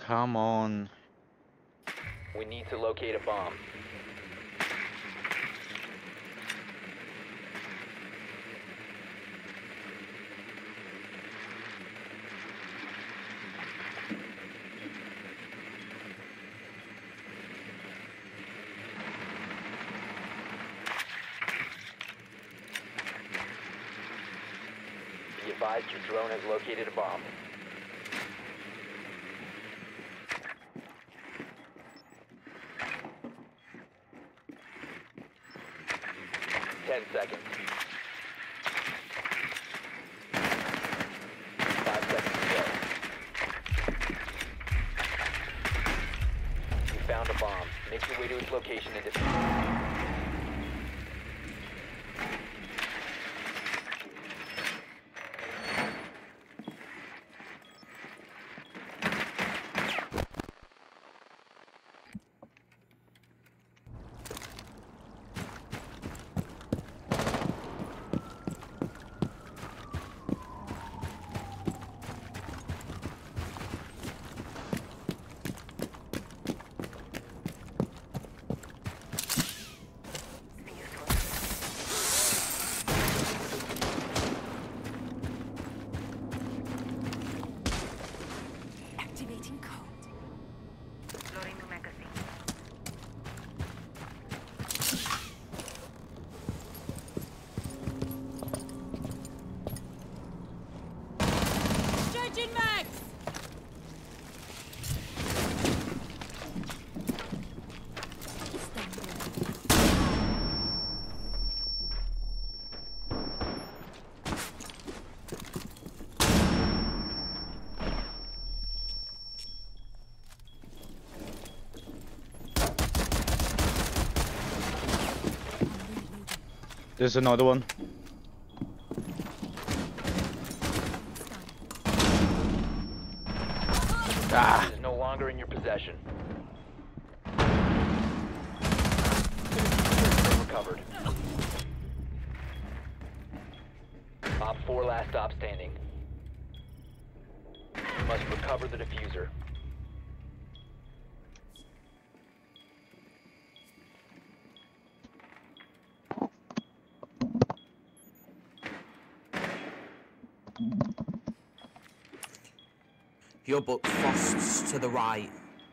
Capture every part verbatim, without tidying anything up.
Come on. We need to locate a bomb. Be advised your drone has located a bomb. Ten seconds. Five seconds to go. You found a bomb. Make your way to its location and defuse it. Activating code. Loading new magazine. Charging max! There's another one. Ah! It is no longer in your possession. Recovered. Op four last stop standing. You must recover the diffuser. Your book Frost's to the right.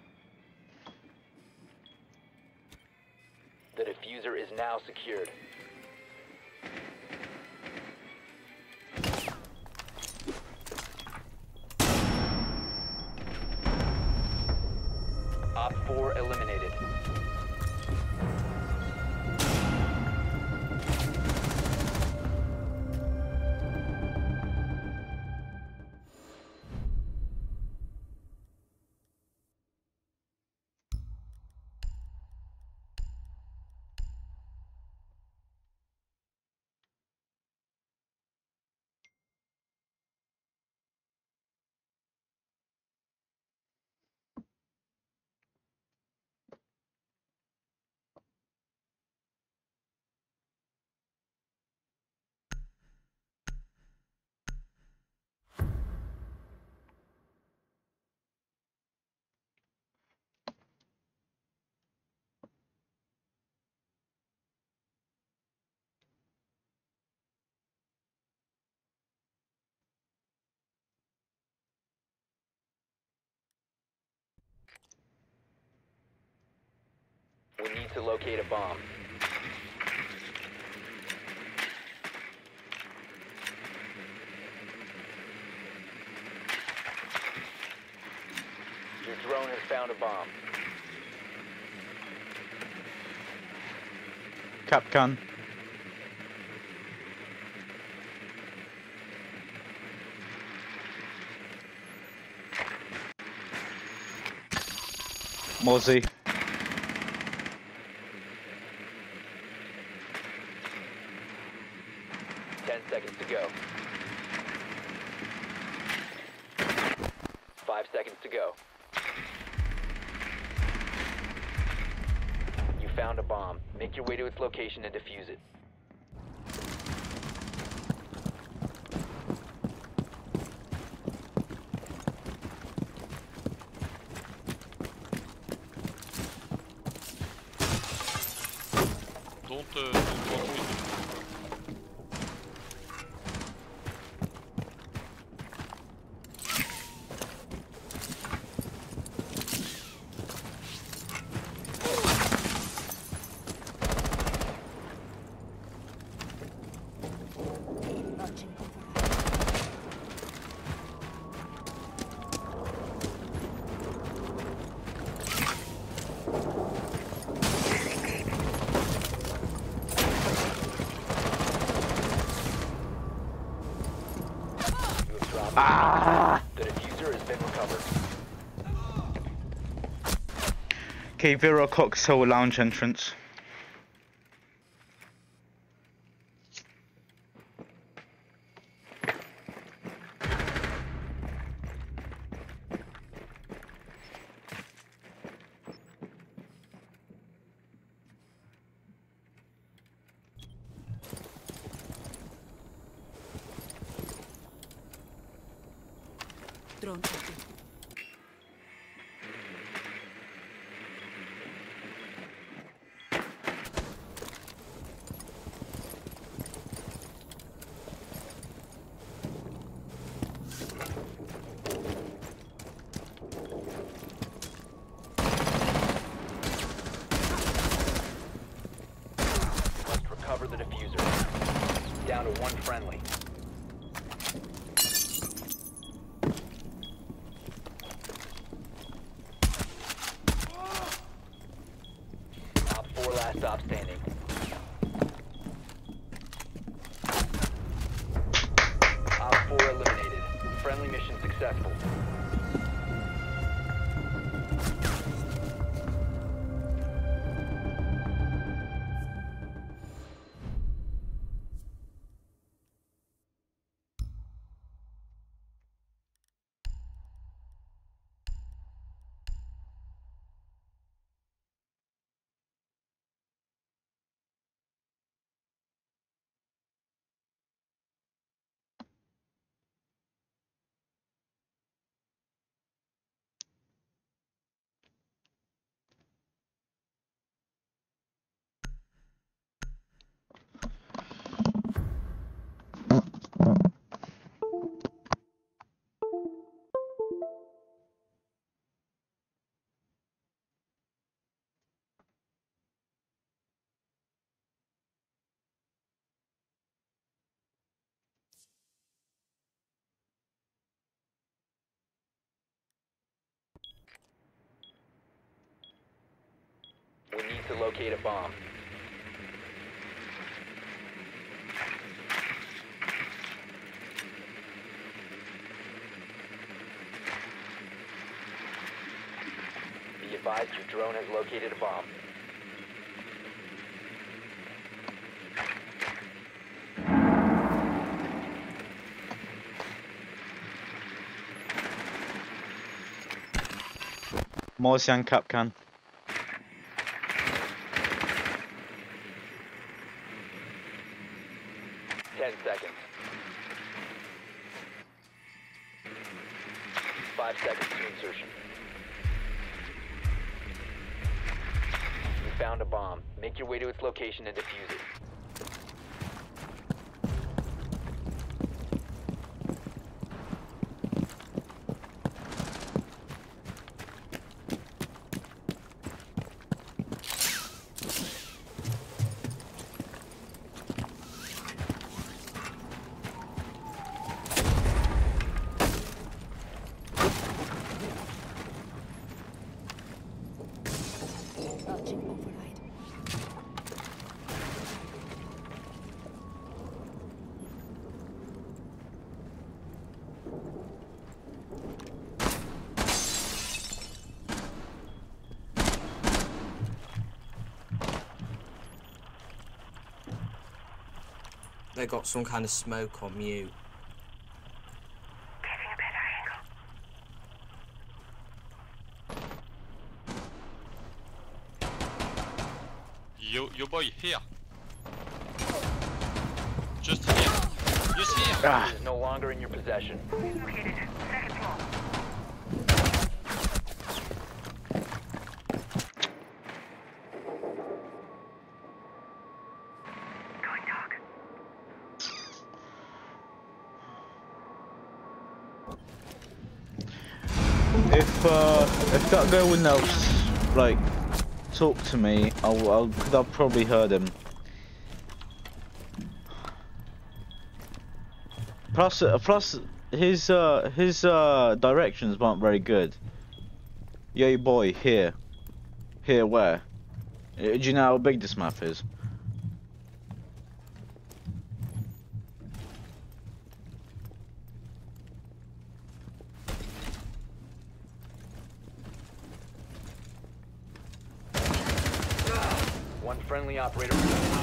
The diffuser is now secured. Op four eliminated. We need to locate a bomb. Your drone has found a bomb. Capcan. Mozzie. Ten seconds to go. Five seconds to go. You found a bomb. Make your way to its location and defuse it. monte euh, devant tous les deux. Launching override. You have dropped. Ah! The diffuser has been recovered. Okay, Vero Coxhill lounge entrance. Drone tracking. Must recover the diffuser. Down to one friendly. Op four last stop standing. Op four eliminated. Friendly mission successful. We need to locate a bomb. Be advised your drone has located a bomb. Morsian Kapkan. Ten seconds. Five seconds to insertion. You found a bomb. Make your way to its location and defuse it. Launching override. They got some kind of smoke on mute. Getting a better angle. Yo, yo boy, here. Just here. Just here. Ah. It is no longer in your possession. Located. Second floor. if uh, if that guy wouldn't have like talked to me, I w- I could have probably heard him. Plus, uh, plus his uh, his uh, directions weren't very good. Yo, boy, here, here, where? Uh, Do you know how big this map is? One friendly operator.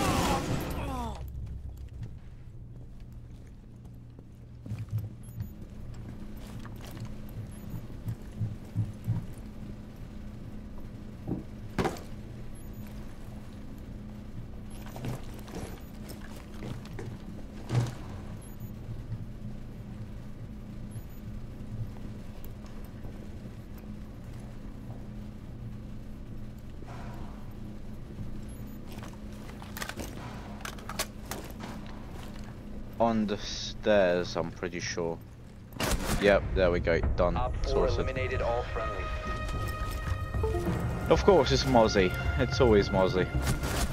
On the stairs, I'm pretty sure. Yep, there we go. Done. Op four Sorted. eliminated all friendlies. Of course, it's Mozzie. It's always Mozzie.